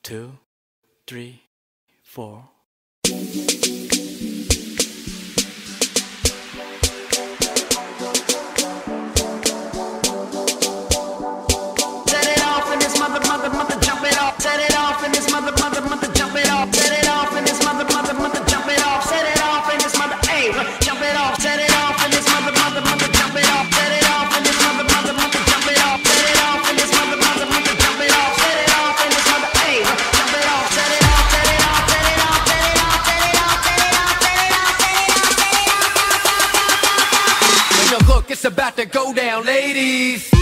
2, 3, 4. Set it off and this mother jump it off. Set it off and this mother jump it off. Set it off and this mother jump it off. Set it off and this mother jump it off. Set it off and this mother jump it off. Set it off and this mother jump it off. Set it off and this mother jump it off. Set it off and this mother jump it off. Set it off, set it off, set it off, set it off, set it off, set it off, set it off, set it off, set it off. When you look, it's about to go down, ladies.